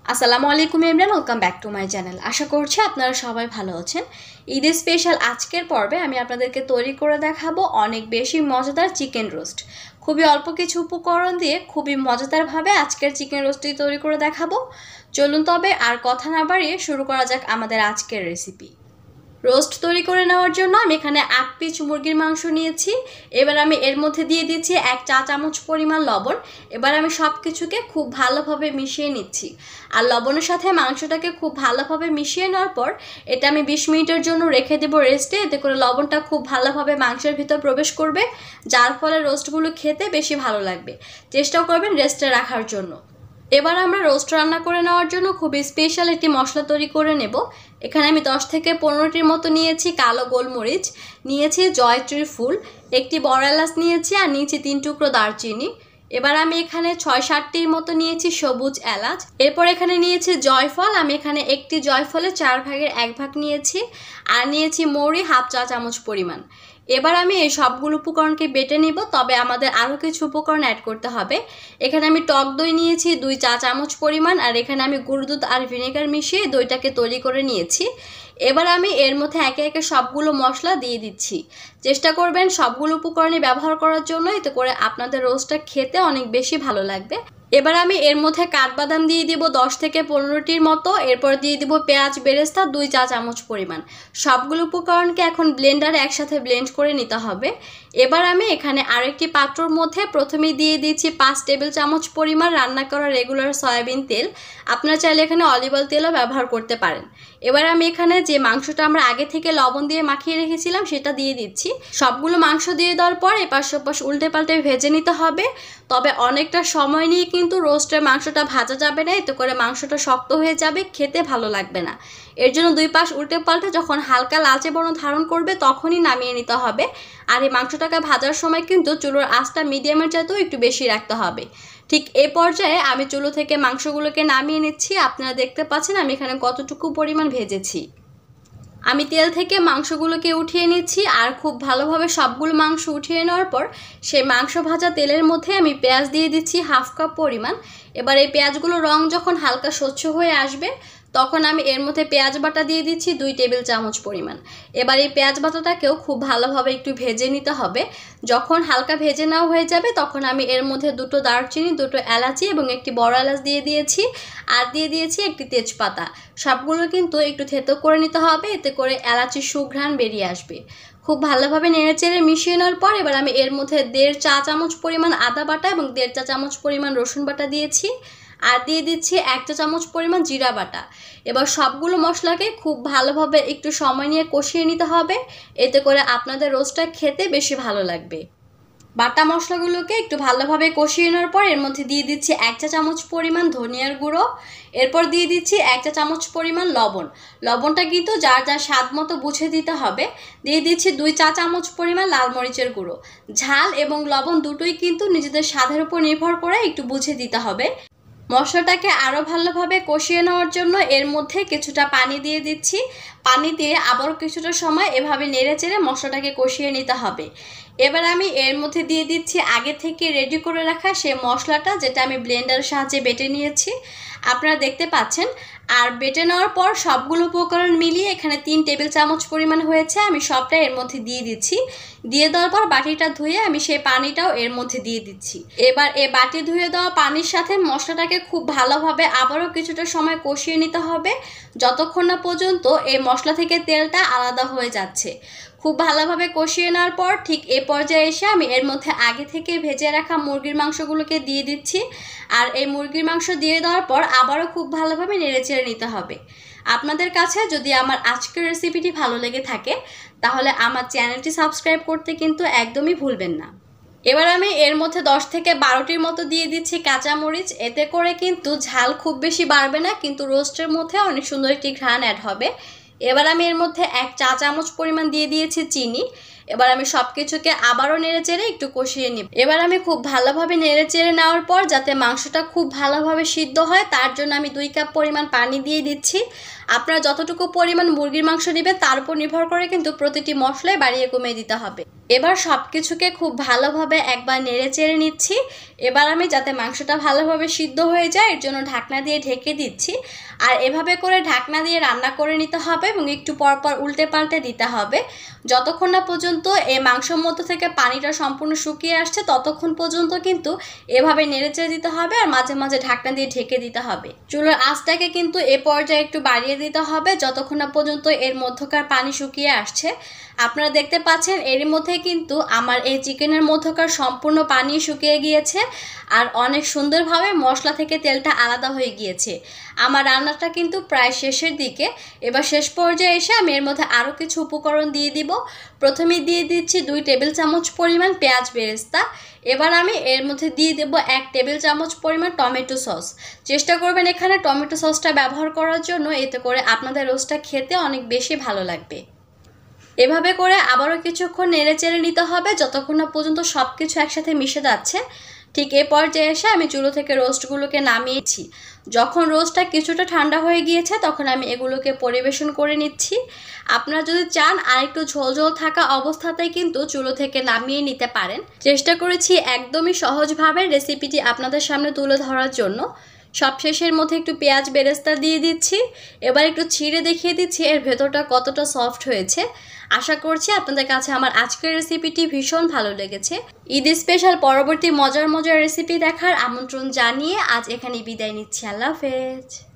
আসসালামু আলাইকুম everyone, welcome back to my channel. আশা করছি আপনারা সবাই ভালো আছেন। ঈদের স্পেশাল আজকের পর্বে আমি আপনাদেরকে তৈরি করে দেখাবো অনেক বেশি মজাদার চিকেন রোস্ট। খুবই অল্প কিছু উপকরণ দিয়ে খুবই মজাদারভাবে আজকের চিকেন রোস্টটি তৈরি করে দেখাবো। চলুন তবে আর কথা না বাড়িয়ে শুরু করা যাক আমাদের আজকের রেসিপি। রোস্ট তৈরি করে নেওয়ার জন্য আমি এখানে 8 পিস মুরগির মাংস নিয়েছি। এবার আমি এর মধ্যে দিয়ে দিচ্ছি 1 চা চামচ পরিমাণ লবণ। এবার আমি সব কিছুকে খুব ভালোভাবে মিশিয়ে নিচ্ছি। আর লবণের সাথে মাংসটাকে খুব ভালোভাবে মিশিয়ে নেওয়ার পর এটা আমি 20 মিনিটের জন্য রেখে দেব রেস্টে। এতে করে লবণটা খুব ভালোভাবে মাংসের ভিতর প্রবেশ করবে, যার ফলে রোস্টগুলো খেতে বেশি ভালো লাগবে। চেষ্টা করবেন রেস্টে রাখার জন্য। এবার আমরা রোস্ট রান্না করে নেওয়ার জন্য খুবই স্পেশাল একটি মশলা তৈরি করে নেব। এখানে আমি 10 থেকে 15টির মতো নিয়েছি কালো গোলমরিচ, নিয়েছি জয়ত্রী ফুল, একটি বড় এলাচ নিয়েছি আর নিয়েছি 3 টুকরো দারচিনি। এবার আমি এখানে 6-7টির মতো নিয়েছি সবুজ এলাচ। এরপর এখানে নিয়েছি জয়ফল, আমি এখানে একটি জয়ফলে 4 ভাগের 1 ভাগ নিয়েছি। আর নিয়েছি মৌরি হাফ চা চামচ পরিমাণ। এবার আমি এই সবগুলো উপকরণকে বেটে নিব, তবে আমাদের আরও কিছু উপকরণ অ্যাড করতে হবে। এখানে আমি টক দই নিয়েছি 2 চা চামচ পরিমাণ, আর এখানে আমি গুঁড়ো দুধ আর ভিনেগার মিশিয়ে দইটাকে তৈরি করে নিয়েছি। এবার আমি এর মধ্যে একে একে সবগুলো মশলা দিয়ে দিচ্ছি। চেষ্টা করবেন সবগুলো উপকরণই ব্যবহার করার জন্য, এতে করে আপনাদের রোস্টটা খেতে অনেক বেশি ভালো লাগবে। এবার আমি এর মধ্যে কাঠবাদাম দিয়ে দিব 10 থেকে 15টির মতো। এরপর দিয়ে দিব পেঁয়াজ বেরেস্তা 2 চা চামচ পরিমাণ। সবগুলো উপকরণকে এখন ব্লেন্ডারে একসাথে ব্লেন্ড করে নিতে হবে। এবার আমি এখানে আরেকটি পাত্রর মধ্যে প্রথমেই দিয়ে দিচ্ছি 5 টেবিল চামচ পরিমাণ রান্না করা রেগুলার সয়াবিন তেল। আপনারা চাইলে এখানে অলিভ অয়েল তেলও ব্যবহার করতে পারেন। এবার আমি এখানে যে মাংসটা আমরা আগে থেকে লবণ দিয়ে মাখিয়ে রেখেছিলাম সেটা দিয়ে দিচ্ছি। সবগুলো মাংস দিয়ে দেওয়ার পর এপাশ ওপাশ উল্টে পাল্টে ভেজে নিতে হবে। তবে অনেকটা সময় নিয়ে কিন্তু রোস্টের মাংসটা ভাজা যাবে না, এতে করে মাংসটা শক্ত হয়ে যাবে, খেতে ভালো লাগবে না। এর জন্য দুই পাশ উল্টে পাল্টে যখন হালকা লালচে বর্ণ ধারণ করবে তখনই নামিয়ে নিতে হবে। আর এই মাংসটাকে ভাজার সময় কিন্তু চুলোর আঁচটা মিডিয়ামের চাইতেও একটু বেশি রাখতে হবে। ঠিক এই পর্যায়ে আমি চুলো থেকে মাংসগুলোকে নামিয়ে নিচ্ছি। আপনারা দেখতে পাচ্ছেন আমি এখানে কতটুকু পরিমাণ ভেজেছি। আমি তেল থেকে মাংসগুলোকে উঠিয়ে নিচ্ছি, আর খুব ভালোভাবে সবগুলো মাংস উঠিয়ে নেওয়ার পর সেই মাংস ভাজা তেলের মধ্যে আমি পেঁয়াজ দিয়ে দিচ্ছি হাফ কাপ পরিমাণ। এবার এই পেঁয়াজগুলোর রং যখন হালকা স্বচ্ছ হয়ে আসবে তখন আমি এর মধ্যে পেঁয়াজ বাটা দিয়ে দিচ্ছি 2 টেবিল চামচ পরিমাণ। এবার এই পেঁয়াজ বাটাটাকেও খুব ভালোভাবে একটু ভেজে নিতে হবে। যখন হালকা ভেজে নেওয়া হয়ে যাবে তখন আমি এর মধ্যে 2টো দারচিনি, 2টো এলাচি এবং একটি বড় এলাচ দিয়ে দিয়েছি। আর দিয়ে দিয়েছি একটি তেজপাতা। সবগুলো কিন্তু একটু থেতো করে নিতে হবে, এতে করে এলাচির সুঘ্রাণ বেরিয়ে আসবে। খুব ভালোভাবে নেড়েচেড়ে মিশিয়ে নেওয়ার পর এবার আমি এর মধ্যে 1.5 চা চামচ পরিমাণ আদা বাটা এবং 1.5 চা চামচ পরিমাণ রসুন বাটা দিয়েছি। আর দিয়ে দিচ্ছি 1 চা চামচ পরিমাণ জিরা বাটা। এবার সবগুলো মশলাকে খুব ভালোভাবে একটু সময় নিয়ে কষিয়ে নিতে হবে, এতে করে আপনাদের রোস্টটা খেতে বেশি ভালো লাগবে। বাটা মশলাগুলোকে একটু ভালোভাবে কষিয়ে নেওয়ার পর এর মধ্যে দিয়ে দিচ্ছি 1 চা চামচ পরিমাণ ধনিয়ার গুঁড়ো। এরপর দিয়ে দিচ্ছি 1 চা চামচ পরিমাণ লবণ। লবণটা কিন্তু যার যার স্বাদ মতো বুঝে দিতে হবে। দিয়ে দিচ্ছি 2 চা চামচ পরিমাণ লাল মরিচের গুঁড়ো। ঝাল এবং লবণ দুটোই কিন্তু নিজেদের স্বাদের উপর নির্ভর করে একটু বুঝে দিতে হবে। মশলাটাকে আরও ভালোভাবে কষিয়ে নেওয়ার জন্য এর মধ্যে কিছুটা পানি দিয়ে দিচ্ছি। পানি দিয়ে আবারও কিছুটা সময় এভাবে নেড়েচেড়ে মশলাটাকে কষিয়ে নিতে হবে। এবার আমি এর মধ্যে দিয়ে দিচ্ছি আগে থেকে রেডি করে রাখা সেই মশলাটা, যেটা আমি ব্লেন্ডারের সাহায্যে বেটে নিয়েছি। আপনারা দেখতে পাচ্ছেন। আর বেটে নেওয়ার পর সবগুলো উপকরণ মিলিয়ে এখানে 3 টেবিল চামচ পরিমাণ হয়েছে। আমি সবটা এর মধ্যে দিয়ে দিচ্ছি। দিয়ে দেওয়ার পর বাটিটা ধুয়ে আমি সেই পানিটাও এর মধ্যে দিয়ে দিচ্ছি। এবার এই বাটি ধুয়ে দেওয়া পানির সাথে মশলাটাকে খুব ভালোভাবে আবারও কিছুটা সময় কষিয়ে নিতে হবে, যতক্ষণ না পর্যন্ত এই মশলা থেকে তেলটা আলাদা হয়ে যাচ্ছে। খুব ভালোভাবে কষিয়ে নেওয়ার পর ঠিক এ পর্যায়ে এসে আমি এর মধ্যে আগে থেকে ভেজে রাখা মুরগির মাংসগুলোকে দিয়ে দিচ্ছি। আর এই মুরগির মাংস দিয়ে দেওয়ার পর আবারও খুব ভালোভাবে নেড়েচেড়ে নিতে হবে। আপনাদের কাছে যদি আমার আজকের রেসিপিটি ভালো লেগে থাকে তাহলে আমার চ্যানেলটি সাবস্ক্রাইব করতে কিন্তু একদমই ভুলবেন না। এবার আমি এর মধ্যে 10 থেকে 12টির মতো দিয়ে দিচ্ছি কাঁচামরিচ। এতে করে কিন্তু ঝাল খুব বেশি বাড়বে না, কিন্তু রোস্টের মধ্যে অনেক সুন্দর একটি ঘ্রাণ অ্যাড হবে। এবার আমি এর মধ্যে 1 চা চামচ পরিমাণ দিয়ে দিয়েছি চিনি। এবার আমি সব কিছুকে আবারও নেড়েচেড়ে একটু কষিয়ে নিব। এবার আমি খুব ভালোভাবে নেড়েচেড়ে নেওয়ার পর যাতে মাংসটা খুব ভালোভাবে সিদ্ধ হয় তার জন্য আমি 2 কাপ পরিমাণ পানি দিয়ে দিচ্ছি। আপনারা যতটুকু পরিমাণ মুরগির মাংস নেবেন তার উপর নির্ভর করে কিন্তু প্রতিটি মশলায় বাড়িয়ে কমিয়ে দিতে হবে। এবার সব কিছুকে খুব ভালোভাবে একবার নেড়ে চেড়ে নিচ্ছি। এবার আমি যাতে মাংসটা ভালোভাবে সিদ্ধ হয়ে যায় এর জন্য ঢাকনা দিয়ে ঢেকে দিচ্ছি। আর এভাবে করে ঢাকনা দিয়ে রান্না করে নিতে হবে এবং একটু পরপর উল্টে পাল্টে দিতে হবে যতক্ষণ না পর্যন্ত এই মাংসের মধ্যে থেকে পানিটা সম্পূর্ণ শুকিয়ে আসছে। ততক্ষণ পর্যন্ত কিন্তু এভাবে নেড়ে চেড়ে দিতে হবে আর মাঝে মাঝে ঢাকনা দিয়ে ঢেকে দিতে হবে। চুলার আঁচটাকে কিন্তু এ পর্যায়ে একটু বাড়িয়ে দিতে হবে যতক্ষণ না পর্যন্ত এর মধ্যকার পানি শুকিয়ে আসছে। আপনারা দেখতে পাচ্ছেন এর মধ্যে কিন্তু আমার এই চিকেনের মধ্যকার সম্পূর্ণ পানি শুকিয়ে গিয়েছে আর অনেক সুন্দরভাবে মশলা থেকে তেলটা আলাদা হয়ে গিয়েছে। আমার রান্নাটা কিন্তু প্রায় শেষের দিকে। এবার শেষ পর্যায়ে এসে আমি এর মধ্যে আরও কিছু উপকরণ দিয়ে দিব। প্রথমেই দিয়ে দিচ্ছি 2 টেবিল চামচ পরিমাণ পেঁয়াজ বেরেস্তা। এবার আমি এর মধ্যে দিয়ে দেব 1 টেবিল চামচ পরিমাণ টমেটো সস। চেষ্টা করবেন এখানে টমেটো সসটা ব্যবহার করার জন্য, এতে করে আপনাদের রোস্টটা খেতে অনেক বেশি ভালো লাগবে। এভাবে করে আবারও কিছুক্ষণ নেড়ে চেড়ে নিতে হবে যতক্ষণ না পর্যন্ত সব কিছু একসাথে মিশে যাচ্ছে। ঠিক এ পর্যায়ে এসে আমি চুলো থেকে রোস্টগুলোকে নামিয়েছি। যখন রোস্টটা কিছুটা ঠান্ডা হয়ে গিয়েছে তখন আমি এগুলোকে পরিবেশন করে নিচ্ছি। আপনারা যদি চান আর একটু ঝোল ঝোল থাকা অবস্থাতেই কিন্তু চুলো থেকে নামিয়ে নিতে পারেন। চেষ্টা করেছি একদমই সহজভাবে রেসিপিটি আপনাদের সামনে তুলে ধরার জন্য। সবশেষের মধ্যে একটু পেঁয়াজ বেরেস্তা দিয়ে দিচ্ছি। এবার একটু ছিঁড়ে দেখিয়ে দিচ্ছি এর ভেতরটা কতটা সফট হয়েছে। আশা করছি আপনাদের কাছে আমার আজকের রেসিপিটি ভীষণ ভালো লেগেছে। ঈদ স্পেশাল পরবর্তী মজার মজার রেসিপি দেখার আমন্ত্রণ জানিয়ে আজ এখানেই বিদায় নিচ্ছি। আল্লাহ হাফেজ।